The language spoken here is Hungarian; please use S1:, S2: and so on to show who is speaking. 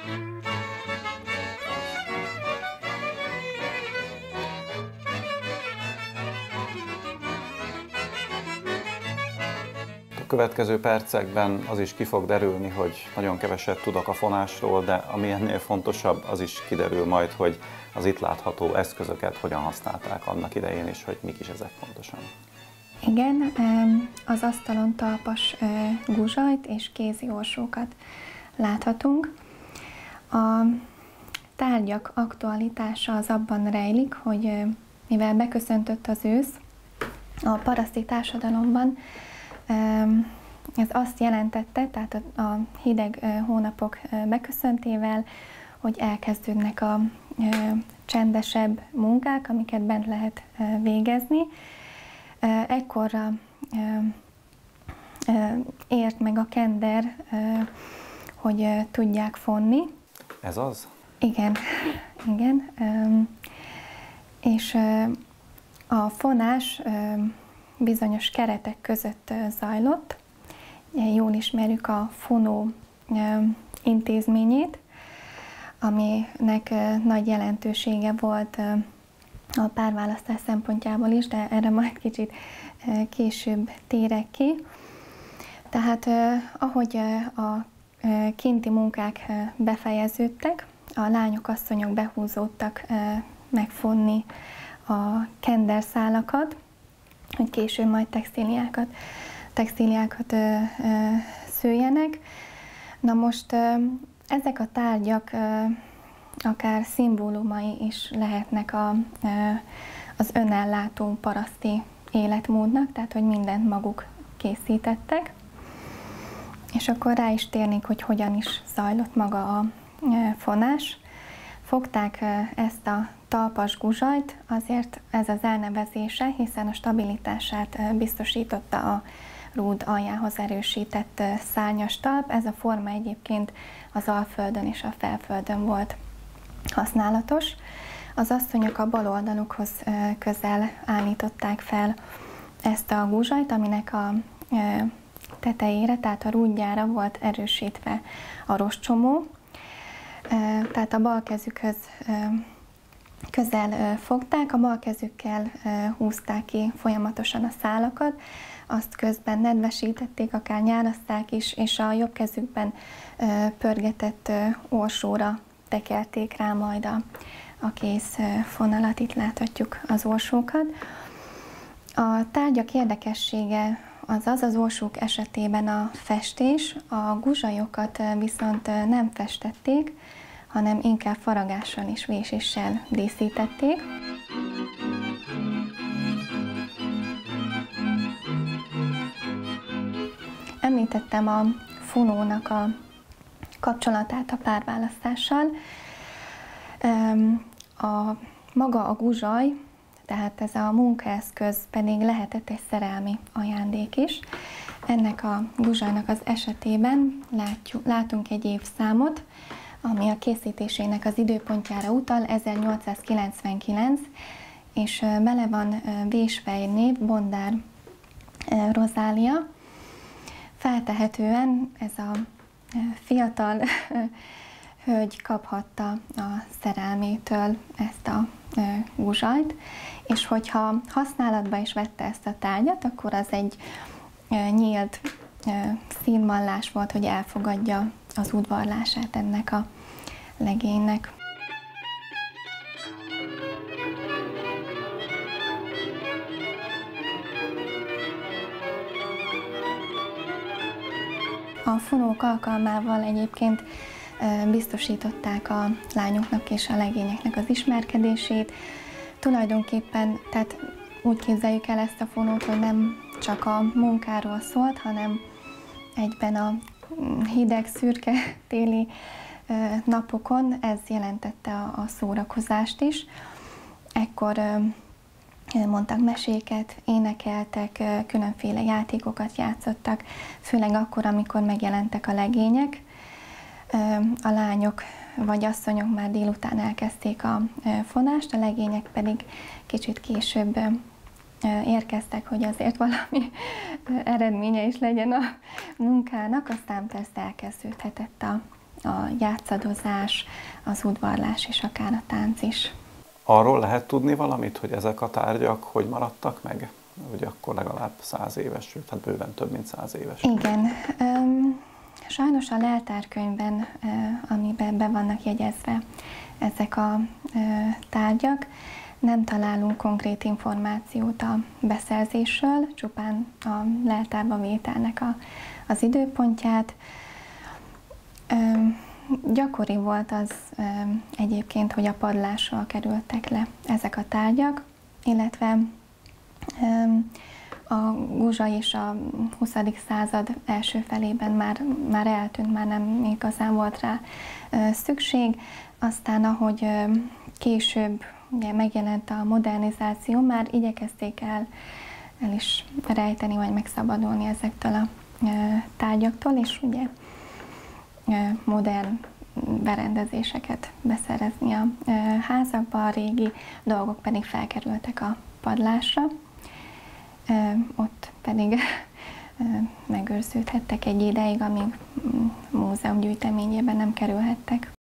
S1: A következő percekben az is ki fog derülni, hogy nagyon keveset tudok a fonásról, de ami ennél fontosabb, az is kiderül majd, hogy az itt látható eszközöket hogyan használták annak idején, és hogy mik is ezek pontosan.
S2: Igen, az asztalon talpas guzsajt és kézi orsókat láthatunk. A tárgyak aktualitása az abban rejlik, hogy mivel beköszöntött az ősz, a paraszti társadalomban ez azt jelentette, tehát a hideg hónapok beköszöntével, hogy elkezdődnek a csendesebb munkák, amiket bent lehet végezni. Ekkorra ért meg a kender, hogy tudják fonni.
S1: Ez az?
S2: Igen, igen. És a fonás bizonyos keretek között zajlott. Jól ismerjük a fonó intézményét, aminek nagy jelentősége volt a párválasztás szempontjából is, de erre majd kicsit később térek ki. Tehát ahogy a kinti munkák befejeződtek, a lányok, asszonyok behúzódtak megfonni a kenderszálakat, hogy később majd textíliákat szőjenek. Na most ezek a tárgyak akár szimbólumai is lehetnek az önellátó paraszti életmódnak, tehát hogy mindent maguk készítettek. És akkor rá is térnék, hogy hogyan is zajlott maga a fonás. Fogták ezt a talpas guzsajt, azért ez az elnevezése, hiszen a stabilitását biztosította a rúd aljához erősített szárnyas talp. Ez a forma egyébként az Alföldön és a Felföldön volt használatos. Az asszonyok a bal oldalukhoz közel állították fel ezt a guzsajt, aminek a tetejére, tehát a rúdjára volt erősítve a rostcsomó. Tehát a bal kezükhöz közel fogták, a bal kezükkel húzták ki folyamatosan a szálakat, azt közben nedvesítették, akár nyálaszták is, és a jobb kezükben pörgetett orsóra tekerték rá majd a kész fonalat, itt láthatjuk az orsókat. A tárgyak érdekessége az orsók esetében a festés, a guzsajokat viszont nem festették, hanem inkább faragással és véséssel díszítették. Említettem a fonónak a kapcsolatát a párválasztással. Maga a guzsaj, tehát ez a munkaeszköz pedig lehetett egy szerelmi ajándék is. Ennek a guzsajnak az esetében látunk egy évszámot, ami a készítésének az időpontjára utal, 1899, és bele van vésve egy név, Bondár Rozália. Feltehetően ez a fiatal hölgy kaphatta a szerelmétől ezt a guzsajt, és hogyha használatba is vette ezt a tárgyat, akkor az egy nyílt színvallás volt, hogy elfogadja az udvarlását ennek a legénynek. A fonók alkalmával egyébként biztosították a lányoknak és a legényeknek az ismerkedését. Tulajdonképpen, tehát úgy képzeljük el ezt a fonót, hogy nem csak a munkáról szólt, hanem egyben a hideg, szürke téli napokon ez jelentette a szórakozást is. Ekkor mondtak meséket, énekeltek, különféle játékokat játszottak, főleg akkor, amikor megjelentek a legények. A lányok vagy asszonyok már délután elkezdték a fonást, a legények pedig kicsit később érkeztek, hogy azért valami eredménye is legyen a munkának, aztán persze elkezdődhetett a játszadozás, az udvarlás és akár a tánc is.
S1: Arról lehet tudni valamit, hogy ezek a tárgyak hogy maradtak meg? Ugye akkor legalább 100 éves, sőt, hát bőven több mint 100 éves.
S2: Igen. Sajnos a leltárkönyvben, amiben be vannak jegyezve ezek a tárgyak, nem találunk konkrét információt a beszerzésről, csupán a leltárba vételnek az időpontját. Gyakori volt az egyébként, hogy a padlásról kerültek le ezek a tárgyak, illetve a guzsa is a 20. század első felében már eltűnt, már nem igazán volt rá szükség. Aztán, ahogy később ugye megjelent a modernizáció, már igyekezték el is rejteni, vagy megszabadulni ezektől a tárgyaktól, és ugye modern berendezéseket beszerezni a házakba, a régi dolgok pedig felkerültek a padlásra. Ott pedig megőrződhettek egy ideig, amíg múzeum gyűjteményében nem kerülhettek.